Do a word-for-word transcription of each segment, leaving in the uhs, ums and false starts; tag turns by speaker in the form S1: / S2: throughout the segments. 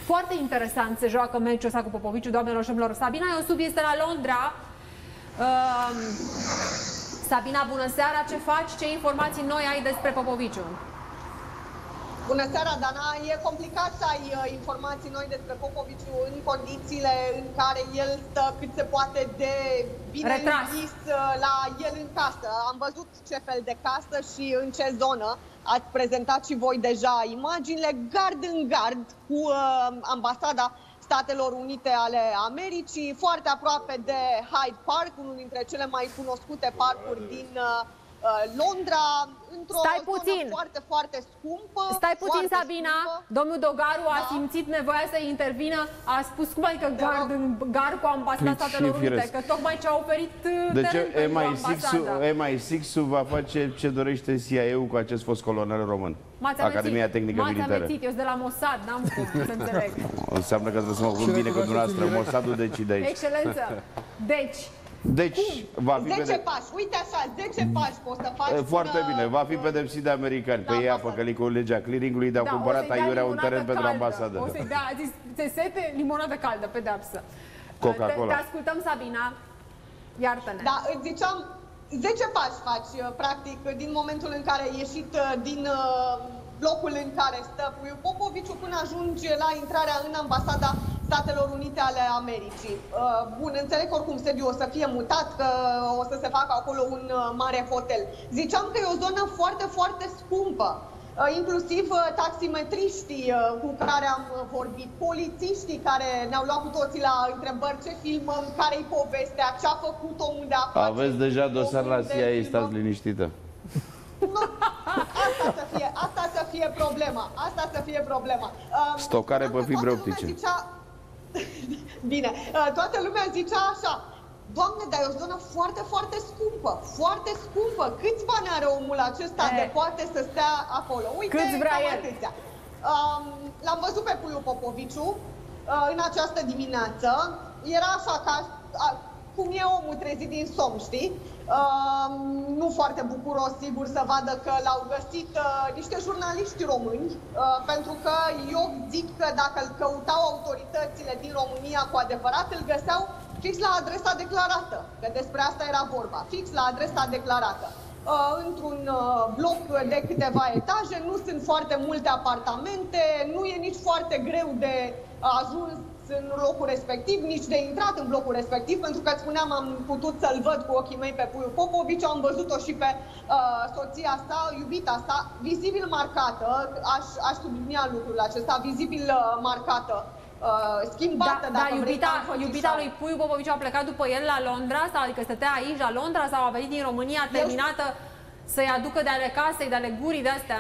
S1: Foarte interesant se joacă meciul ăsta cu Popoviciu, doamnelor și domnilor. Sabina Iosub este la Londra. Uh, Sabina, bună seara, ce faci? Ce informații noi ai despre Popoviciu?
S2: Bună seara, Dana. E complicat să ai uh, informații noi despre Popoviciu în condițiile în care el stă cât se poate de bine închis uh, la el în casă. Am văzut ce fel de casă și în ce zonă. Ați prezentat și voi deja imaginile gard în gard cu uh, ambasada Statelor Unite ale Americii, foarte aproape de Hyde Park, unul dintre cele mai cunoscute parcuri din uh, Londra, într-o zonă foarte, foarte scumpă.
S1: Stai puțin, Sabina. Scumpă. Domnul Dogaru da. a simțit nevoia să intervină. A spus, cum adică gard în gar cu ambasada Statelor Unite? Că tocmai ce a oferit
S3: deci
S1: teren pentru ambasada.
S3: M I șase-ul va face ce dorește C I A-ul cu acest fost colonel român. Academia Tehnică Militară.
S1: M-ați amețit, eu sunt de la Mossad, n-am cum să înțeleg.
S3: Înseamnă că trebuie să mă ocupăm bine cu dumneavoastră. Mossadul decide aici.
S1: Excelență. Deci...
S3: Deci, va fi
S2: zece pași, uite așa, zece pași poți să faci.
S3: Foarte
S2: până...
S3: bine, va fi pedepsit de americani. Pe ei a păcălit cu legea clearing-ului, de-au da, cumpărat aiurea un teren pentru ambasadă.
S1: O să-i dea, a zis, se sete, limonadă caldă, pedeapsă.
S3: Coca-Cola.
S1: Te ascultăm, Sabina. Iartă-ne.
S2: Da, îți ziceam, zece pași faci, practic, din momentul în care ai ieșit din blocul în care stă Puiu Popoviciu până ajungi la intrarea în ambasada Statelor Unite ale Americii. Bun, înțeleg că oricum sediul o să fie mutat, că o să se facă acolo un mare hotel. Ziceam că e o zonă foarte, foarte scumpă. Inclusiv taximetriștii cu care am vorbit, polițiștii care ne-au luat cu toții la întrebări, ce filmăm, care-i povestea, ce a făcut omul de afaceri.
S3: Aveți deja dosar la C I A, stați liniștită.
S2: Nu, asta să fie, asta să fie problema, asta să fie problema.
S3: Stocare pe fibre optice.
S2: Zicea... Bine, toată lumea zicea așa, Doamne, dar e o zonă foarte, foarte scumpă, foarte scumpă. Câți bani are omul acesta e. de poate să stea acolo? Uite,
S1: câți vrea el?
S2: Um, L-am văzut pe Puiu Popoviciu uh, în această dimineață. Era așa ca... Uh, cum e omul trezit din somn, știi? Uh, nu foarte bucuros, sigur, să vadă că l-au găsit uh, niște jurnaliști români, uh, pentru că eu zic că dacă îl căutau autoritățile din România cu adevărat, îl găseau fix la adresa declarată, că despre asta era vorba, fix la adresa declarată. Uh, într-un uh, bloc de câteva etaje, nu sunt foarte multe apartamente, nu e nici foarte greu de ajuns în locul respectiv, nici de intrat în blocul respectiv, pentru că, spuneam, am putut să-l văd cu ochii mei pe Puiu Popoviciu, am văzut-o și pe uh, soția sa, iubita sa, vizibil marcată, aș, aș sublinia lucrul acesta, vizibil uh, marcată, uh, schimbată,
S1: da,
S2: dacă
S1: da, iubita,
S2: vrei,
S1: iubita lui Puiu Popoviciu a plecat după el la Londra, sau adică stătea aici la Londra, sau a venit din România terminată să-i aducă de ale casei, de ale gurii de-astea?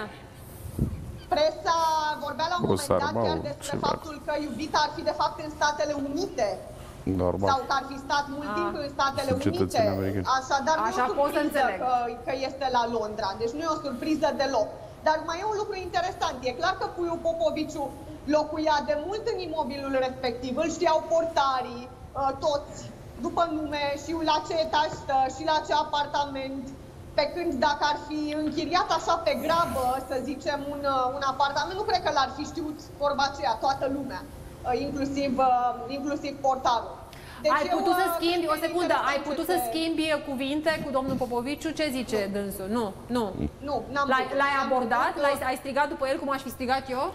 S2: Presa vorbea la un moment dat chiar despre faptul că iubita ar fi de fapt în Statele Unite.
S3: Normal.
S2: Sau că ar fi stat mult timp în Statele Unite. Așadar, nu e o surpriză că, că este la Londra. Deci nu e o surpriză deloc. Dar mai e un lucru interesant. E clar că Puiu Popoviciu locuia de mult în imobilul respectiv. Îl știau portarii, toți, după nume, și la ce etaj stă, și la ce apartament. Pe când dacă ar fi închiriat așa pe grabă, să zicem, un, un apartament, nu cred că l-ar fi știut vorba aceea, toată lumea, inclusiv, inclusiv portarul. Deci
S1: ai putut să schimbi, o secundă, ai putut să schimbi cuvinte cu domnul Popoviciu? Ce zice dânsul? Nu, nu.
S2: Nu, n-am putut.
S1: L-ai abordat? Ai strigat după el cum aș fi strigat eu?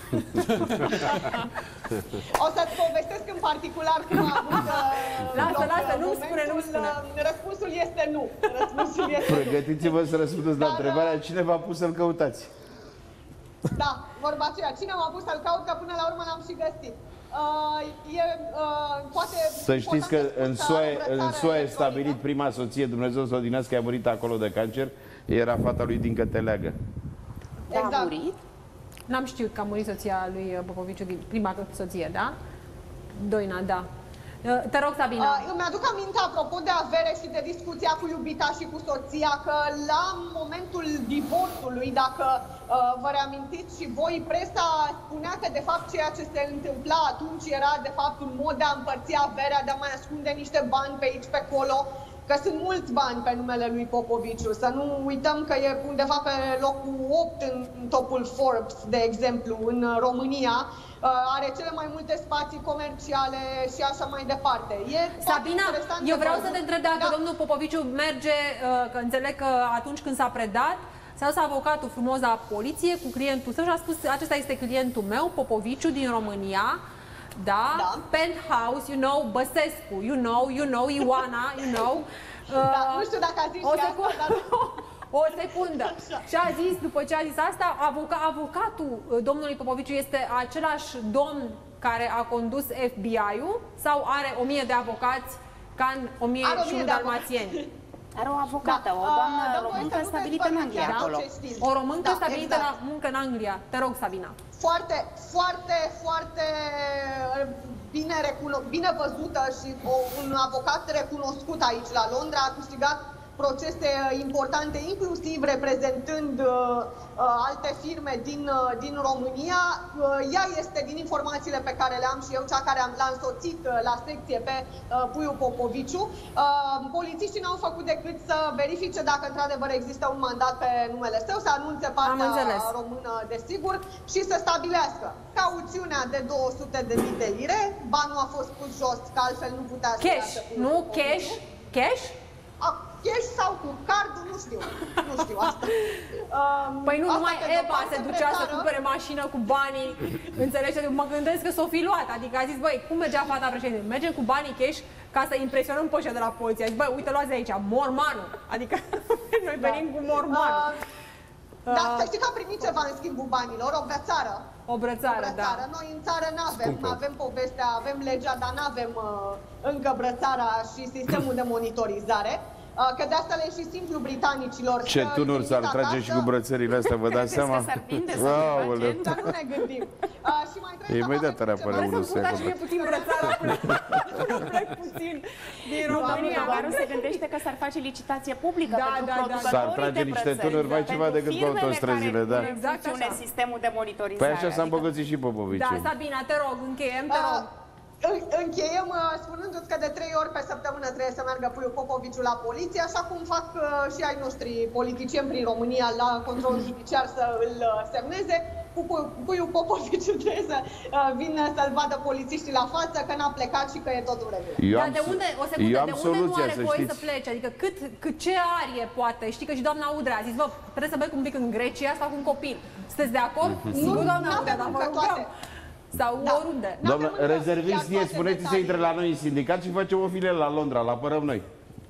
S2: O să-ți povestesc în particular cum a avut
S1: Lasă, lasă, nu-mi spune, nu-mi spune.
S2: Răspunsul este nu. Răspunsul este
S3: Pregătiți-vă să răspundeți la întrebarea cine v-a pus să-l căutați.
S2: Da, vorba aceea. Cine m-a pus să-l caut, că până la urmă l-am și găsit. Uh, e, uh, poate,
S3: să știți că în S U A, în S U A e stabilit prima soție, Dumnezeu să o odinească, a murit acolo de cancer, era fata lui Dincă Teleagă.
S1: Exact. A murit? N-am știut că a murit soția lui Popoviciu, prima soție, da? Doina, da. Te rog, Sabina.
S2: Uh, îmi aduc aminte, apropo de avere și de discuția cu iubita și cu soția, că la momentul divorțului, dacă uh, vă reamintiți și voi, presa spunea că de fapt ceea ce se întâmpla atunci era de fapt un mod de a împărți averea, de a mai ascunde niște bani pe aici, pe acolo, că sunt mulți bani pe numele lui Popoviciu. Să nu uităm că e undeva pe locul opt în topul Forbes, de exemplu, în România. Are cele mai multe spații comerciale și așa mai departe. E
S1: Sabina, eu vreau să te întreb dacă
S2: da.
S1: domnul Popoviciu merge, că înțeleg că atunci când s-a predat, s-a dus avocatul frumos la poliție cu clientul său și a spus, acesta este clientul meu, Popoviciu din România, da, da. Penthouse, you know, Băsescu, you know, you know, Ioana, you know.
S2: Da, uh, nu știu dacă a zis
S1: o
S2: și
S1: secundă,
S2: asta, dar...
S1: O secundă. Și a zis, după ce a zis asta, avoca, avocatul domnului Popoviciu este același domn care a condus F B I-ul sau are o mie de avocați ca în o mie și unu dalmațieni?
S4: Are o avocată, da, o doamnă uh, româncă stabilită în Anglia acolo.
S1: O româncă da, stabilită
S2: exact.
S1: la muncă în Anglia. Te rog, Sabina.
S2: Foarte, foarte, foarte bine, recuno- bine văzută și o, un avocat recunoscut aici la Londra, a câștigat procese importante, inclusiv reprezentând uh, uh, alte firme din, uh, din România. Uh, ea este, din informațiile pe care le am și eu, cea care am, l-a însoțit uh, la secție pe uh, Puiu Popoviciu. Uh, polițiștii n-au făcut decât să verifice dacă într-adevăr există un mandat pe numele său, să anunțe partea română, desigur, și să stabilească cauțiunea de două sute de mii de lire. Banul a fost pus jos, că altfel nu putea să
S1: cash, nu cash? Cash?
S2: Cash sau cu cardul, nu știu, nu știu asta. Um,
S1: păi nu, numai Eva se ducea să cumpere mașină cu banii, înțelegeți? Mă gândesc că s-o fi luat, adică a zis, băi, cum mergea fata președinte? Mergem cu banii cash ca să impresionăm pe ăștia de la poliție. A zis, băi, uite, luați aici, mormanul, adică noi venim da. cu mormanul.
S2: Uh, da, să știi că am primit ceva în schimbul banilor, o brățară.
S1: O brățară, da.
S2: Noi în țară nu avem, avem povestea, avem legea, dar nu avem uh, încă brățara și sistemul de monitorizare. Că de asta le e și simplu britanicilor.
S3: Ce tunuri s-ar trage și cu brățările astea, vă dați seama?
S4: Că s-ar vinde să
S2: dar nu ne gândim. Uh, și mai trebuie
S3: imediat ar apărea unul să
S1: ia și puțin brățara până plec puțin din România.
S4: Doar se gândește că s-ar face licitație publică
S1: da,
S4: pentru
S1: da,
S4: producătorii
S3: s-ar trage niște tunuri mai ceva decât cu autostrăzile, da.
S4: Exact așa. Sistemul de monitorizare.
S3: Păi așa s-a îmbogățit și Popoviciu.
S1: Da, Sabina, te rog, încheiem, te rog.
S2: Încheiem spunându-ți că de trei ori pe săptămână trebuie să meargă Puiu Popoviciu la poliție, așa cum fac și ai noștri politicieni prin România la control judiciar să îl semneze. Puiu Popoviciu trebuie să vină să-l vadă polițiștii la față, că n-a plecat și că e totul în regulă.
S1: Dar de unde, o secundă, de unde
S3: soluția,
S1: nu are
S3: să
S1: voie
S3: știți.
S1: să plece? Adică cât, cât ce arie poate? Știi că și doamna Udrea a zis, bă, trebuie să merg un pic în Grecia sau cu un copil. Sunteți de acord? Sigur, doamna Udrea, dar mă rugăm. Sau da. oriunde.
S3: Doamnă, rezerviți-ne, spuneți să intre la noi în sindicat și facem o filială la Londra, la apărăm noi.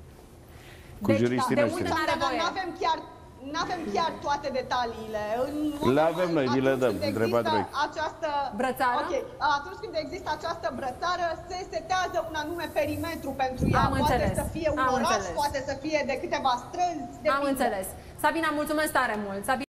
S3: Cu
S1: deci,
S3: juriștii
S1: da, de
S3: noștri.
S1: unde n-are voie?
S2: Nu avem chiar, n-avem chiar toate detaliile. În
S3: le avem noi, vi le dăm, întrebați voi.
S2: Această
S1: brățară?
S2: Ok, atunci când există această brățară, se setează un anume perimetru pentru ea.
S1: Am
S2: poate
S1: înțeles.
S2: să fie un
S1: Am
S2: oraș,
S1: înțeles.
S2: poate să fie de câteva străzi.
S1: Am înțeles. Sabina, mulțumesc tare mult. Sabina